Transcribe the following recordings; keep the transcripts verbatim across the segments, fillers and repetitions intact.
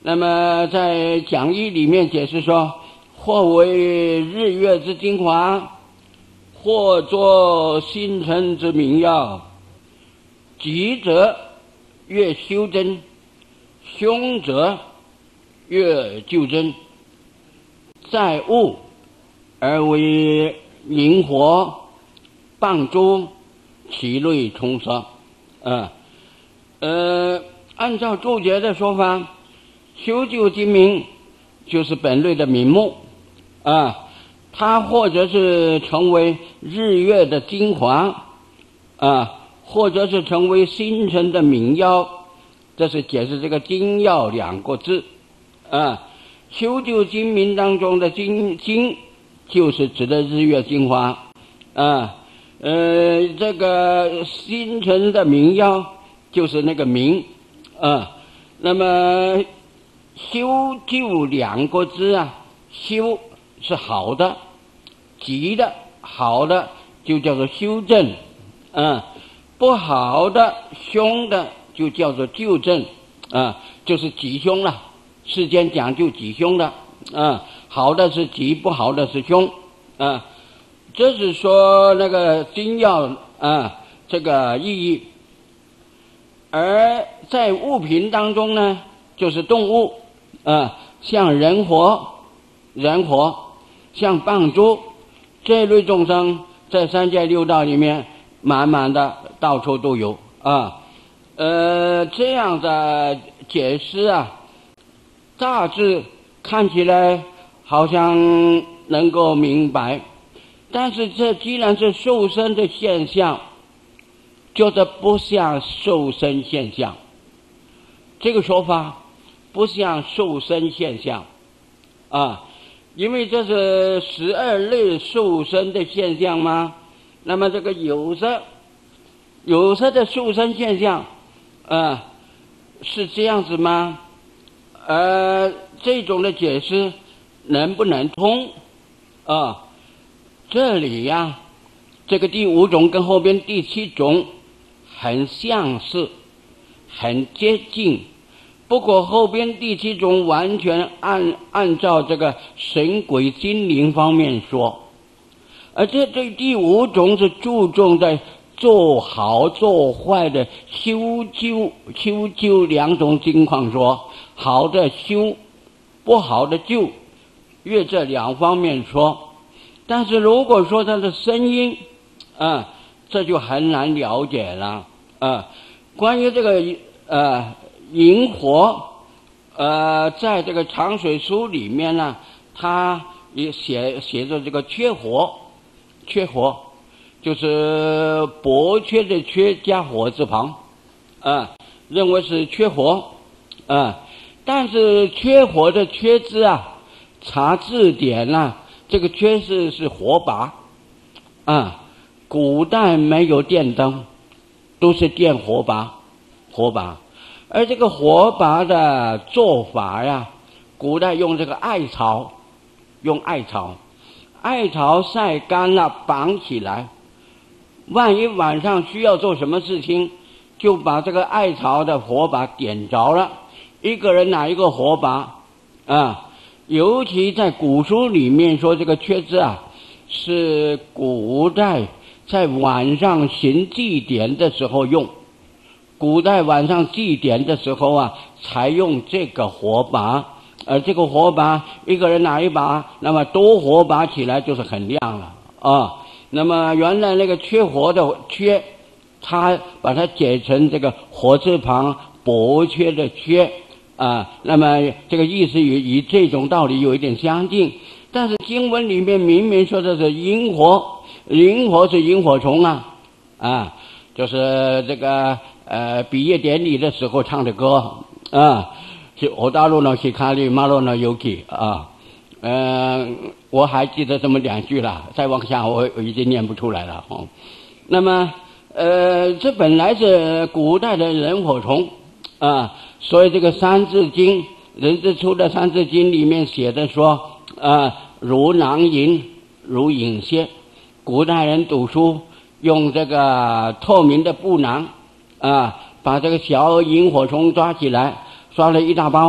那么在讲义里面解释说，或为日月之精华，或作星辰之明耀，吉则越修真，凶则越救真，在物而为萤火傍珠，其类充塞。呃呃，按照注解的说法，修救精明就是本类的名目啊，它或者是成为日月的精华啊，或者是成为星辰的明耀，这是解释这个精耀两个字啊。修救精明当中的精精就是指的日月精华啊，呃，这个星辰的明耀就是那个明啊。那么修救两个字啊，修是好的，吉的好的就叫做修正啊，不好的凶的就叫做救正啊，就是吉凶了。世间讲究吉凶的啊，好的是吉，不好的是凶啊。这是说那个精要啊这个意义。而在物品当中呢，就是动物啊，像人活人活像蚌珠这类众生，在三界六道里面满满的到处都有啊。呃这样的解释啊，大致看起来好像能够明白，但是这既然是受身的现象，就是不像受身现象，这个说法不像受身现象啊，因为这是十二类受身的现象吗？那么这个有色有色的受身现象啊，是这样子吗？呃，这种的解释能不能通啊？这里呀、啊，这个第五种跟后边第七种很相似，很接近。不过后边第七种完全按按照这个神鬼精灵方面说，而这这第五种是注重在做好做坏的修救修救两种情况说，好的修，不好的救，越这两方面说。但是如果说它的声音啊，这就很难了解了啊。关于这个呃萤火，呃，在这个长水书里面呢，它也写写着这个缺火，缺火就是薄缺的缺加火字旁啊，认为是缺火啊。但是缺火的缺字啊，查字典啊，这个缺字是火把啊，古代没有电灯，都是电火把火把。而这个火把的做法呀，古代用这个艾草，用艾草艾草晒干了绑起来，万一晚上需要做什么事情，就把这个艾草的火把点着了，一个人拿一个火把啊。尤其在古书里面说，这个缺字啊，是古代在晚上行祭典的时候用，古代晚上祭典的时候啊，才用这个火把。而这个火把一个人拿一把，那么多火把起来就是很亮了啊。那么原来那个缺火的缺，他把它解成这个火字旁薄缺的缺啊，那么这个意思与与这种道理有一点相近。但是经文里面明明说的是萤火，萤火是萤火虫啊啊，就是这个呃毕业典礼的时候唱的歌啊，是我大陆呢去卡里马路呢有去啊，呃我还记得这么两句了，再往下我我已经念不出来了哦。那么呃这本来是古代的人火虫啊，所以这个三字经人之初的三字经里面写的说啊，如囊萤，如影蝎。古代人读书用这个透明的布囊啊，把这个小萤火虫抓起来，抓了一大包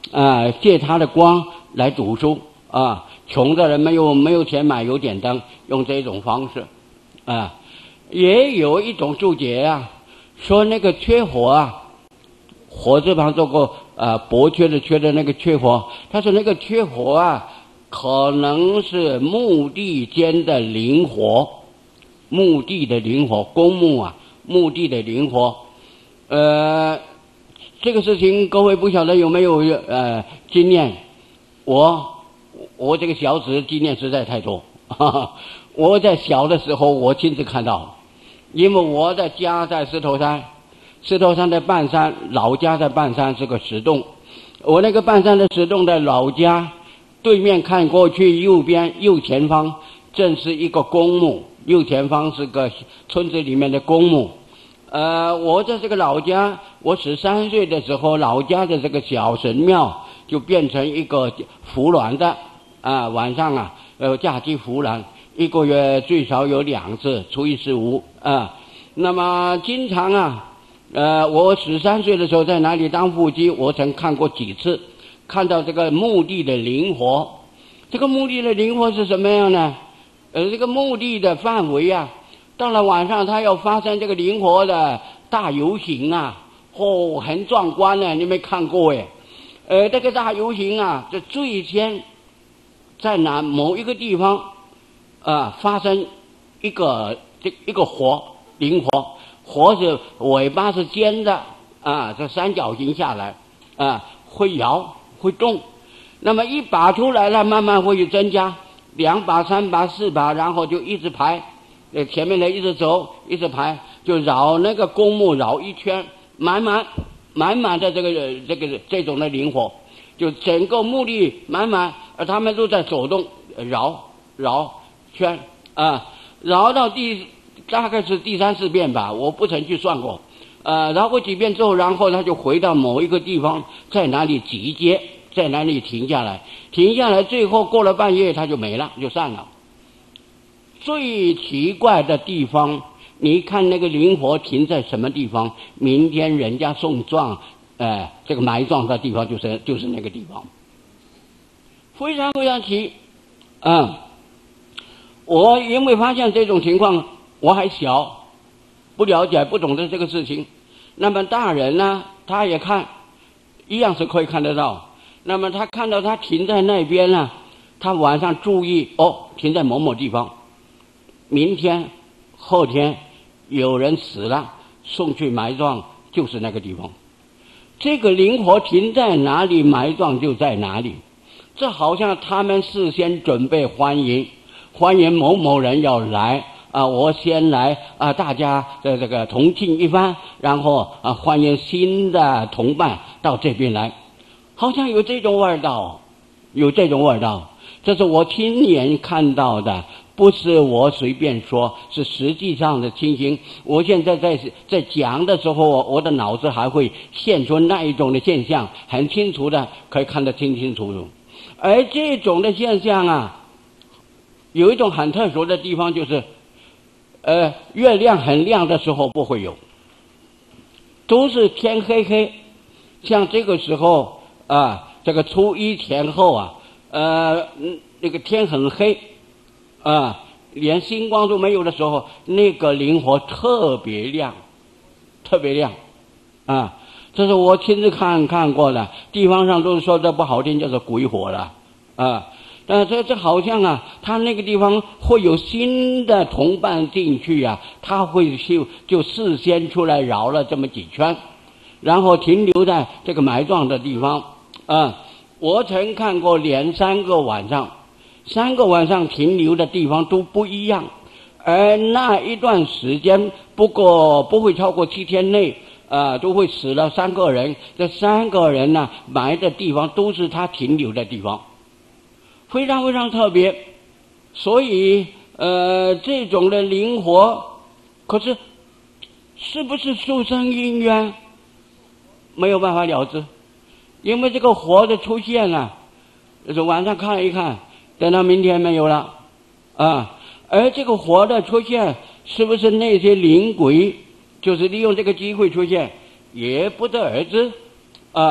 啊，借他的光来读书啊。穷的人没有没有钱买油点灯，用这种方式啊。也有一种注解啊，说那个缺火啊，火字旁做过啊薄缺的缺的那个缺火，他说那个缺火啊，可能是墓地间的灵火，墓地的灵火，公墓啊，墓地的灵火。呃，这个事情各位不晓得有没有呃经验？我我这个小子经验实在太多，哈哈，我在小的时候我亲自看到。因为我的家在石头山，石头山的半山，老家在半山是个石洞。我那个半山的石洞的老家对面看过去，右边右前方正是一个公墓，右前方是个村子里面的公墓。呃，我在这个老家，我十三岁的时候，老家的这个小神庙就变成一个扶鸾的啊，晚上啊，呃，假期扶鸾。一个月最少有两次，初一十五啊。那么经常啊，呃，我十三岁的时候在哪里当副机，我曾看过几次，看到这个墓地的灵火。这个墓地的灵火是什么样呢？呃，这个墓地的范围啊，到了晚上它要发生这个灵火的大游行啊，哦，很壮观呢，你没看过哎？呃，这个大游行啊，这最先在哪某一个地方。啊，发生一个这一个火灵火，火是尾巴是尖的啊，这三角形下来啊，会摇会动。那么一把出来了，慢慢会增加，两把、三把、四把，然后就一直排，呃，前面的一直走，一直排，就绕那个公墓绕一圈，满满满满的这个这个这种的灵火，就整个墓地满满，而他们都在走动，绕绕。圈啊，绕到第大概是第三四遍吧，我不曾去算过。呃，绕过几遍之后，然后他就回到某一个地方，在哪里集结，在哪里停下来，停下来，最后过了半夜他就没了，就散了。最奇怪的地方，你看那个灵火停在什么地方？明天人家送葬，呃，这个埋葬的地方就是就是那个地方，非常非常奇，嗯。我因为发现这种情况，我还小，不了解不懂得这个事情。那么大人呢，他也看，一样是可以看得到。那么他看到他停在那边呢，他晚上注意哦，停在某某地方。明天、后天有人死了，送去埋葬就是那个地方。这个灵火停在哪里，埋葬就在哪里。这好像他们事先准备欢迎。欢迎某某人要来啊！我先来啊！大家的这个同庆一番，然后啊，欢迎新的同伴到这边来，好像有这种味道，有这种味道。这是我亲眼看到的，不是我随便说，是实际上的情形。我现在在在讲的时候，我的脑子还会现出那一种的现象，很清楚的可以看得清清楚楚。而这种的现象啊。有一种很特殊的地方，就是呃月亮很亮的时候不会有，都是天黑黑，像这个时候啊，这个初一前后啊，呃那个天很黑啊，连星光都没有的时候，那个灵火特别亮，特别亮啊，这是我亲自看看过的，地方上都是说的不好听，就是鬼火了啊。但是这这好像啊，他那个地方会有新的同伴进去啊，他会就就事先出来绕了这么几圈，然后停留在这个埋葬的地方啊。我曾看过连三个晚上，三个晚上停留的地方都不一样，而那一段时间不过不会超过七天内啊，都会死了三个人。这三个人呢，埋的地方都是他停留的地方。非常非常特别，所以呃，这种的灵火，可是是不是宿生因缘，没有办法了知，因为这个火的出现啊，就是晚上看一看，等到明天没有了啊。而这个火的出现，是不是那些灵鬼就是利用这个机会出现，也不得而知啊。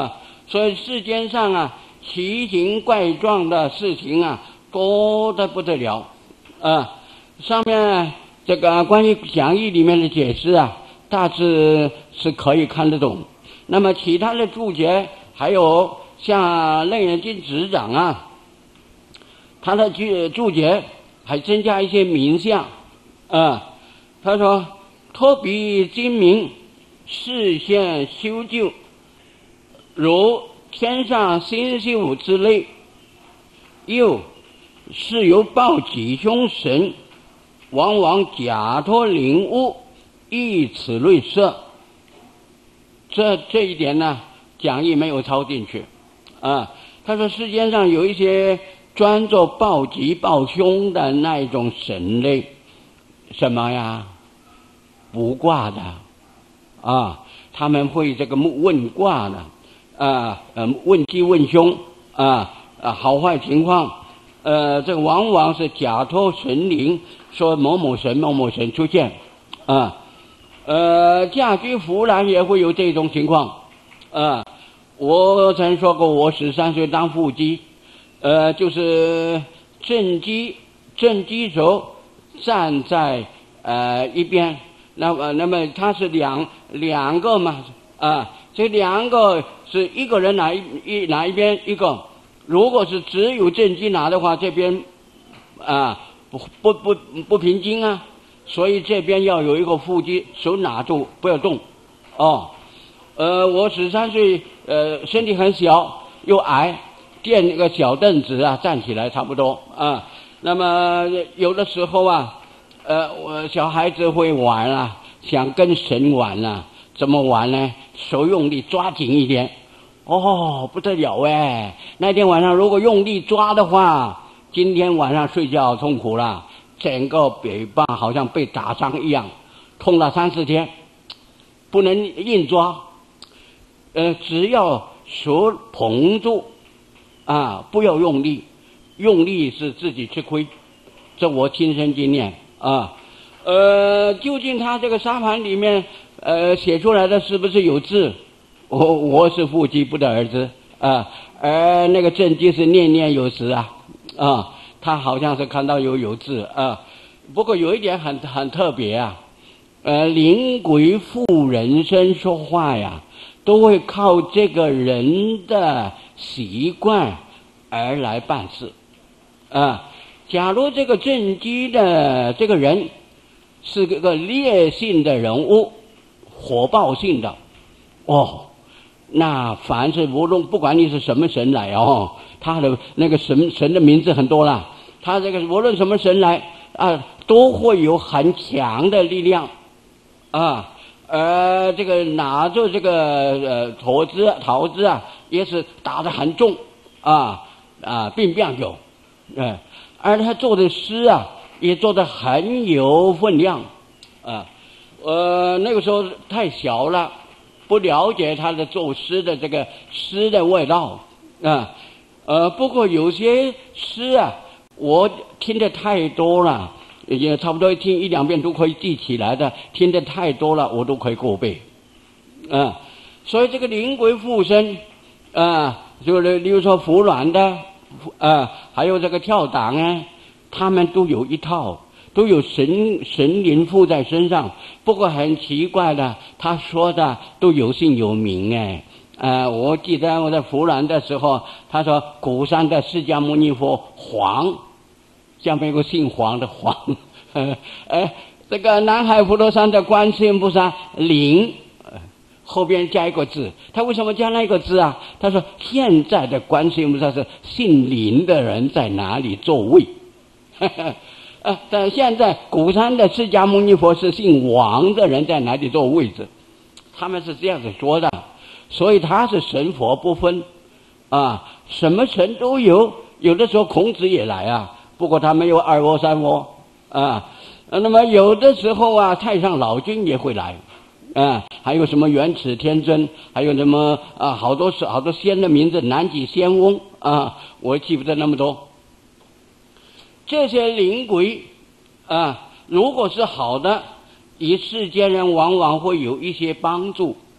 所以世间上啊，奇形怪状的事情啊，多得不得了啊。上面这个关于讲义里面的解释啊，大致是可以看得懂。那么其他的注解，还有像楞严经执掌啊，他的注注解还增加一些名相啊。他说：托彼精明，视现修就，如天上星宿之类，又是由报吉凶神，往往假托灵物，以此类色。这这一点呢，讲义没有抄进去啊。他说世间上有一些专做报吉报凶的那一种神类，什么呀？卜卦的啊，他们会这个问卦的啊，呃，问吉问凶啊，啊，好坏情况，呃，这个往往是假托神灵，说某某神某某神出现啊。呃，嫁居福兰也会有这种情况啊。我曾说过，我十三岁当副机，呃，就是正机正机手站在呃一边。那么，那么他是两两个嘛啊，这两个是一个人拿一一拿一边一个。如果是只有正机拿的话，这边啊不不不不平均啊，所以这边要有一个副机手拿住，不要动。哦，呃，我十三岁，呃，身体很小又矮，垫那个小凳子啊，站起来差不多啊。那么有的时候啊。呃，我小孩子会玩啊，想跟神玩啊，怎么玩呢？手用力抓紧一点，哦，不得了哎！那天晚上如果用力抓的话，今天晚上睡觉痛苦了，整个尾巴好像被打伤一样，痛了三四天，不能硬抓，呃，只要手捧住啊，不要用力，用力是自己吃亏，这我亲身经验。啊，呃，究竟他这个沙盘里面，呃，写出来的是不是有字？我我是父机不得而知啊，而那个正机是念念有词啊，啊，他好像是看到有有字啊。不过有一点很很特别啊，呃，灵鬼附人身说话呀，都会靠这个人的习惯而来办事啊。假如这个正机的这个人是个烈性的人物，火爆性的，哦，那凡是无论不管你是什么神来哦，他的那个神神的名字很多啦，他这个无论什么神来啊，都会有很强的力量啊，而这个拿着这个呃桃子桃子啊，也是打得很重啊啊，并不有，嗯。而他做的诗啊，也做得很有分量，啊，呃，那个时候太小了，不了解他的作诗的这个诗的味道，啊，呃，不过有些诗啊，我听得太多了，也差不多听一两遍都可以记起来的，听得太多了，我都可以过背，啊，所以这个灵鬼附身，啊，就是例如说服软的。呃，还有这个跳档啊，他们都有一套，都有神神灵附在身上。不过很奇怪的，他说的都有姓有名哎。呃，我记得我在湖南的时候，他说鼓山的释迦牟尼佛黄，下面有个姓黄的黄。呃，呃这个南海普陀山的观世音菩萨灵。后边加一个字，他为什么加那个字啊？他说现在的观世音菩萨是姓林的人在哪里座位？呃，但现在鼓山的释迦牟尼佛是姓王的人在哪里坐位置？他们是这样子说的，所以他是神佛不分啊，什么神都有。有的时候孔子也来啊，不过他没有二窝三窝啊。那么有的时候啊，太上老君也会来。啊，还有什么元始天尊，还有什么啊，好多是好多仙的名字，南极仙翁啊，我记不得那么多。这些灵鬼啊，如果是好的，以世间人往往会有一些帮助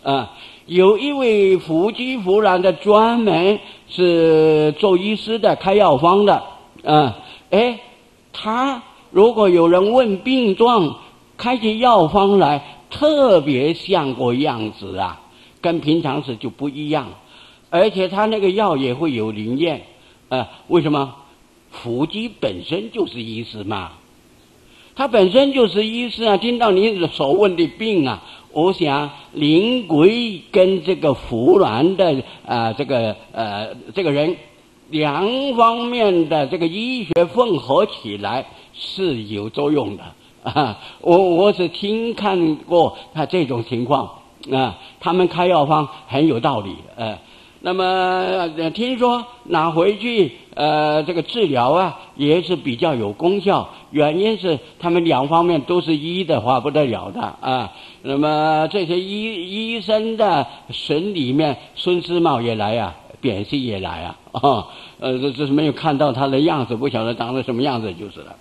啊。有一位腹肌腹软的，专门是做医师的，开药方的，啊，哎，他如果有人问病状，开起药方来，特别像个样子啊，跟平常时就不一样，而且他那个药也会有灵验，啊，为什么？腹肌本身就是医师嘛，他本身就是医师啊，听到你所问的病啊。我想灵鬼跟这个服软的啊、呃，这个呃这个人两方面的这个医学混合起来是有作用的啊。我我是听看过他这种情况啊，他们开药方很有道理呃。那么、呃、听说拿回去呃这个治疗啊也是比较有功效，原因是他们两方面都是医的话不得了的啊。那么这些医医生的神里面，孙思邈也来啊，扁鹊也来啊，哦，呃这这是没有看到他的样子，不晓得长得什么样子就是了。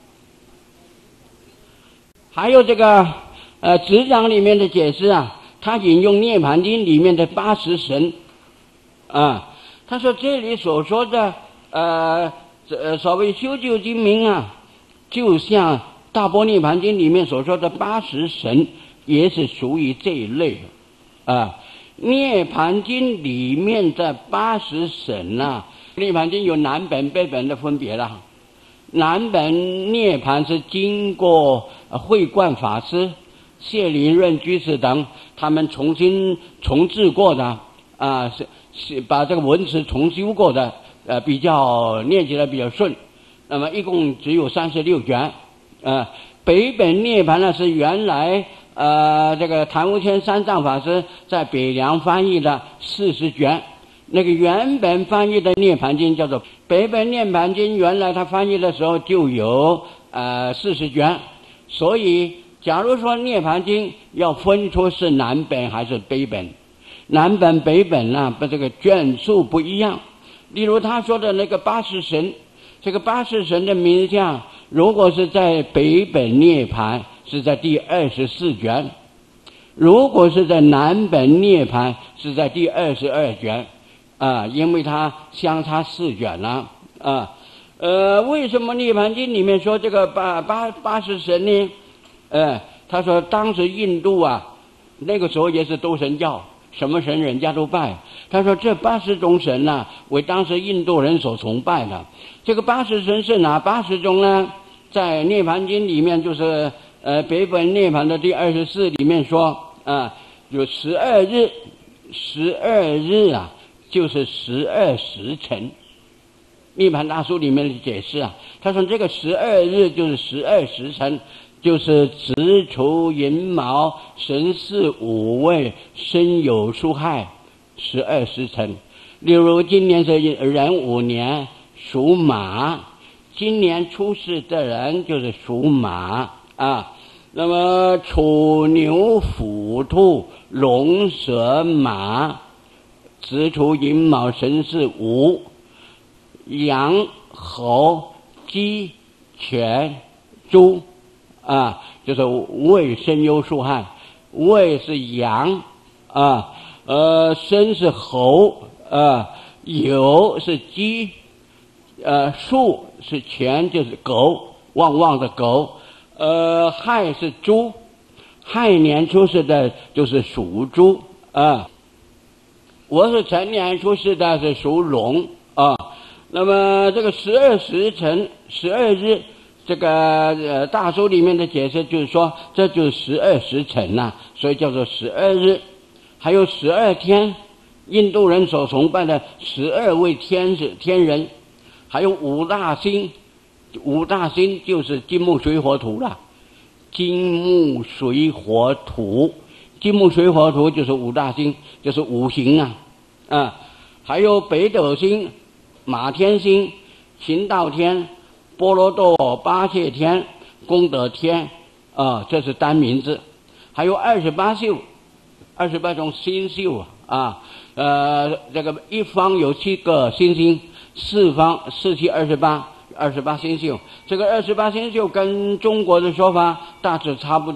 还有这个呃执掌里面的解释啊，他引用《涅盘经》里面的八十神。啊，他说这里所说的呃，呃所谓修究精明啊，就像《大般涅盘经》里面所说的八十神，也是属于这一类啊。《涅盘经》里面的八十神啊，《涅盘经》有南本北本的分别了。南本涅盘是经过慧观法师、谢灵润居士等他们重新重制过的啊，是。是把这个文词重修过的，呃，比较念起来比较顺。那么一共只有三十六卷，呃，北本涅盘呢是原来呃这个谭无谦三藏法师在北凉翻译的四十卷。那个原本翻译的涅盘经叫做北本涅盘经，原来他翻译的时候就有呃四十卷，所以假如说涅盘经要分出是南本还是北本。南本北本啊，不这个卷数不一样。例如他说的那个八十神，这个八十神的名相，如果是在北本涅盘，是在第二十四卷；如果是在南本涅盘，是在第二十二卷。啊，因为它相差四卷了啊。呃，为什么涅盘经里面说这个八八八十神呢？呃，他说当时印度啊，那个时候也是都神教。什么神人家都拜，他说这八十种神呢、啊，为当时印度人所崇拜的。这个八十神是哪八十种呢？在《涅盘经》里面，就是呃北本涅盘的第二十四里面说啊，有十二日，十二日啊，就是十二时辰。涅盘大书里面的解释啊，他说这个十二日就是十二时辰。就是子丑寅卯辰巳午未申酉戌亥十二时辰。例如今年是壬午年，属马，今年出世的人就是属马啊。那么丑牛虎兔龙蛇马，子丑寅卯辰巳午，羊猴鸡犬猪啊，就是未申酉戌亥。未是羊啊，呃，申是猴啊，酉是鸡，呃，戌是犬，就是狗，旺旺的狗。呃，亥是猪，亥年出世的就是属猪啊。我是辰年出世的是属龙啊。那么这个十二时辰，十二日。这个呃大书里面的解释就是说，这就是十二时辰呐、啊，所以叫做十二日。还有十二天，印度人所崇拜的十二位天使天人，还有五大星，五大星就是金木水火土了。金木水火土，金木水火土就是五大星，就是五行啊啊。还有北斗星、马天星、行道天、波罗多八切天、功德天啊，这是单名字。还有二十八宿，二十八种星宿啊，呃，这个一方有七个星星，四方四七二十八，二十八星宿。这个二十八星宿跟中国的说法大致差不多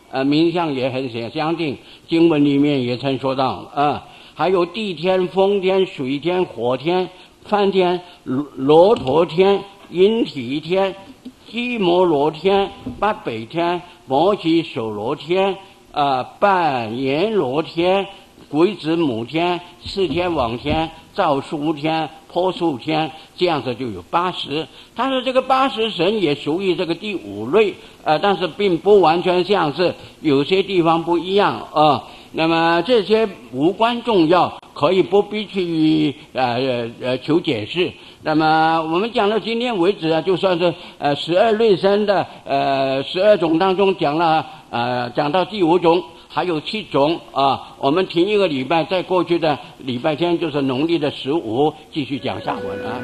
呃，名相也很相近，经文里面也曾说到啊、呃，还有地天、风天、水天、火天、梵天、罗陀天、阴体天、基摩罗天、八北天、摩羯首罗天、啊、呃、半阎罗天、鬼子母天、四天王天、造书天、波素天，这样子就有八十。但是这个八十神也属于这个第五类，呃，但是并不完全相似，有些地方不一样啊、呃。那么这些无关重要，可以不必去呃呃求解释。那么我们讲到今天为止啊，就算是呃十二类神的呃十二种当中讲了呃讲到第五种。还有七种啊，我们停一个礼拜，在过去的礼拜天就是农历的十五，继续讲下文啊。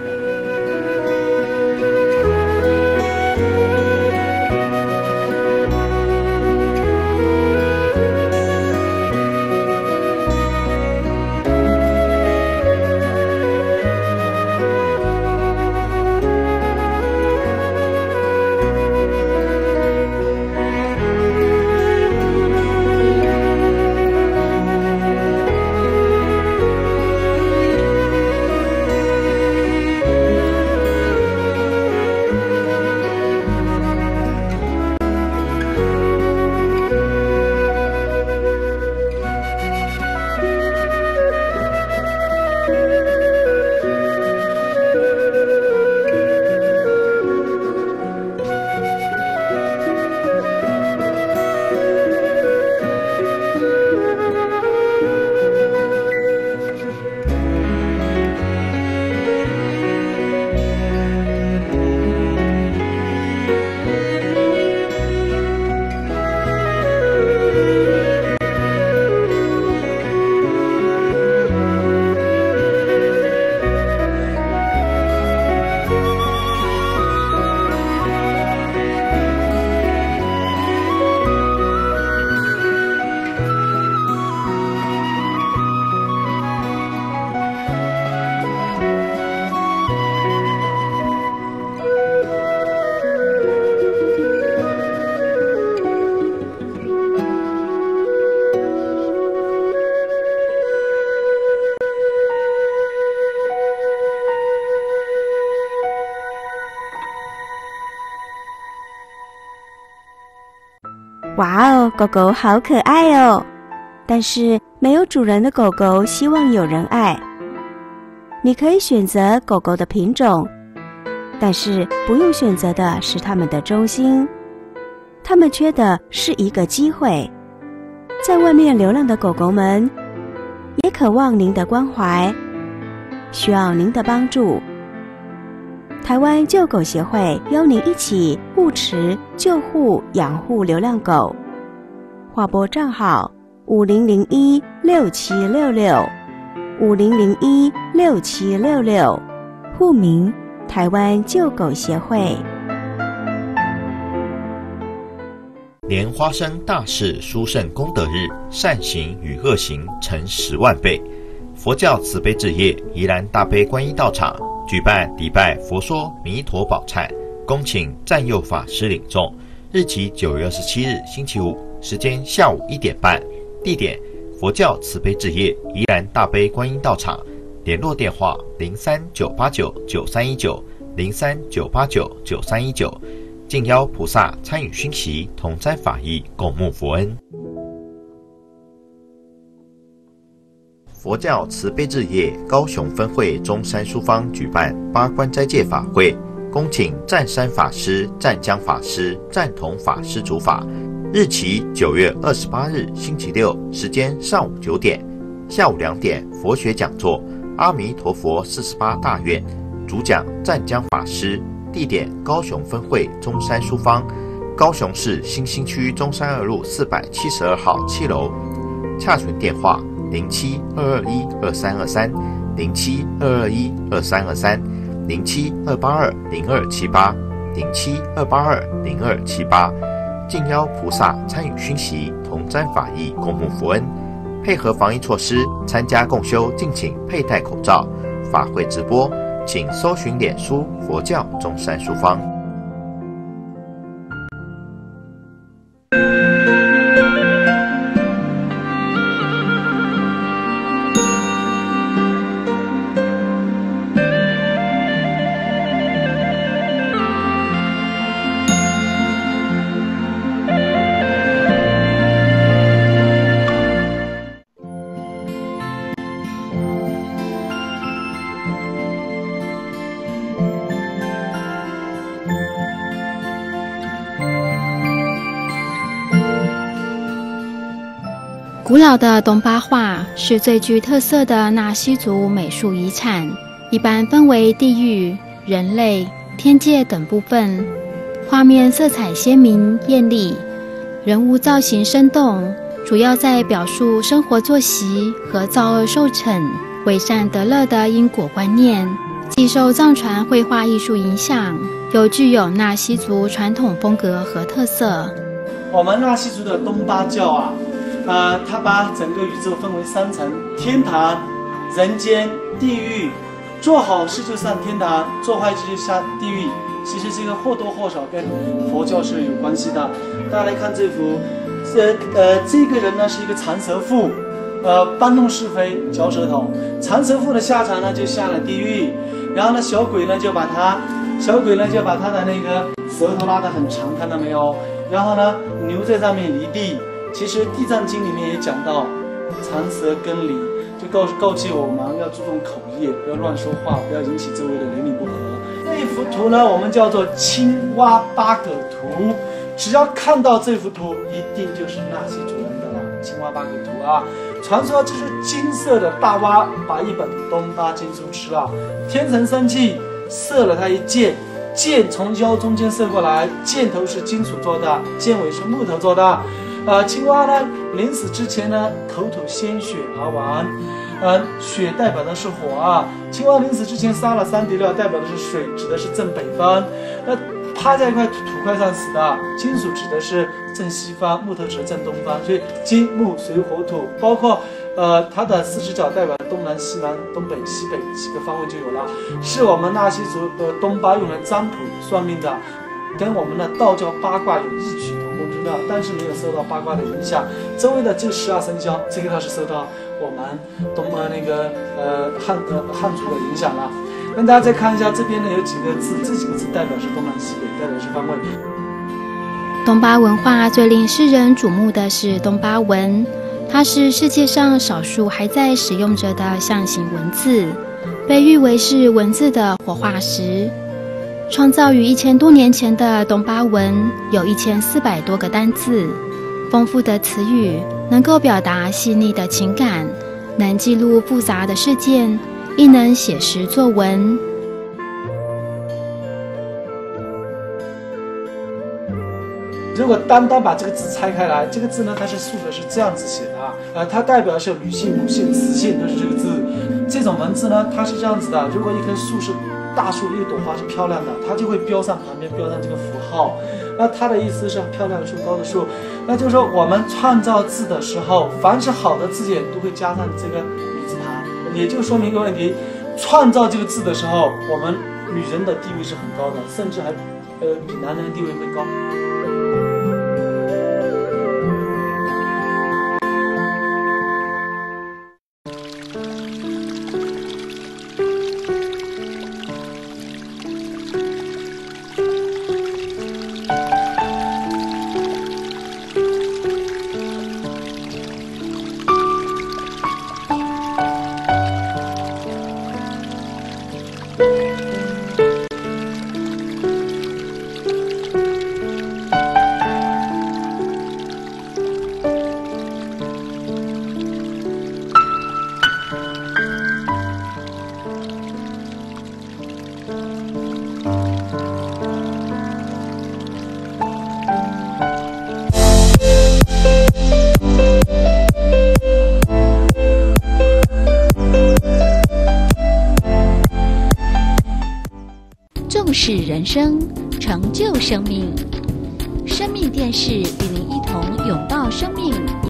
哇哦，狗狗好可爱哦！但是没有主人的狗狗希望有人爱。你可以选择狗狗的品种，但是不用选择的是它们的忠心。它们缺的是一个机会。在外面流浪的狗狗们也渴望您的关怀，需要您的帮助。台湾救狗协会邀您一起护持、救护、养护流浪狗。划拨账号五零零一六七六六五零零一六七六六，户名台湾救狗协会。 莲花生大士殊胜功德日，善行与恶行成十万倍。佛教慈悲置业宜兰大悲观音道场举办礼拜佛说弥陀宝忏，恭请占佑法师领众。日期九月二十七日星期五，时间下午一点半，地点佛教慈悲置业宜兰大悲观音道场。联络电话零三九八九九三一九零三九八九九三一九。敬邀菩萨参与熏习，同沾法益，共沐佛恩。佛教慈悲置业高雄分会中山书坊举办八关斋戒法会，恭请湛山法师、湛江法师、湛同法师主法。日期九月二十八日星期六，时间上午九点，下午两点佛学讲座，阿弥陀佛四十八大愿，主讲湛江法师。地点高雄分会中山书坊，高雄市新兴区中山二路四百七十二号七楼。洽询电话零七二二一二三二三零七二二一二三二三零七二八二零二七八零七二八二零二七八。敬邀菩萨参与熏习，同沾法益，共沐佛恩。配合防疫措施，参加共修敬请佩戴口罩。法会直播，请搜寻脸书佛教中山书坊。 古老的东巴画是最具特色的纳西族美术遗产，一般分为地狱、人类、天界等部分。画面色彩鲜明艳丽，人物造型生动，主要在表述生活作息和造恶受惩、为善得乐的因果观念。既受藏传绘画艺术影响，又具有纳西族传统风格和特色。 我们纳西族的东巴教啊，呃，它把整个宇宙分为三层：天堂、人间、地狱。做好事就上天堂，做坏事就下地狱。其实这个或多或少跟佛教是有关系的。大家来看这幅，这呃这个人呢是一个长舌妇，呃搬弄是非，嚼舌头。长舌妇的下场呢就下了地狱，然后呢小鬼呢就把他，小鬼呢就把他的那个舌头拉得很长，看到没有？然后呢留在上面离地。其实《地藏经》里面也讲到，长舌根离，就告告诫我们要注重口业，不要乱说话，不要引起周围的人民不和。这一幅图呢，我们叫做青蛙八葛图。只要看到这幅图，一定就是纳西族人的了。青蛙八葛图啊，传说这是金色的大蛙把一本东巴经书吃了，天神生气，射了他一箭，箭从腰中间射过来，箭头是金属做的，箭尾是木头做的。呃，青蛙呢，临死之前呢，口吐鲜血而亡。呃，血代表的是火啊。青蛙临死之前杀了三滴料，代表的是水，指的是正北方。那趴在一块土块上死的，金属指的是正西方，木头指的正东方。所以金木水火土，包括呃它的四只脚代表东南西南东北西北几个方位就有了，是我们纳西族的东巴用来占卜算命的，跟我们的道教八卦有异曲同工之妙，但是没有受到八卦的影响。周围的这十二生肖，这个倒是受到我们东呃那个呃汉呃汉族的影响了。那大家再看一下这边呢，有几个字，这几个字代表是东南西北，代表是方位。 东巴文化最令世人瞩目的是东巴文，它是世界上少数还在使用着的象形文字，被誉为是文字的活化石。创造于一千多年前的东巴文有一千四百多个单字，丰富的词语能够表达细腻的情感，能记录复杂的事件，亦能写诗作文。 如果单单把这个字拆开来，这个字呢，它是竖的，是这样子写的啊，呃，它代表的是女性、母性、雌性，都是这个字。这种文字呢，它是这样子的：如果一棵树是大树，一朵花是漂亮的，它就会标上旁边标上这个符号。那它的意思是漂亮的树，高的树。那就是说，我们创造字的时候，凡是好的字眼都会加上这个女字旁，也就说明一个问题：创造这个字的时候，我们女人的地位是很高的，甚至还呃比男人的地位会高。 重视人生，成就生命。生命电视与您一同拥抱生命。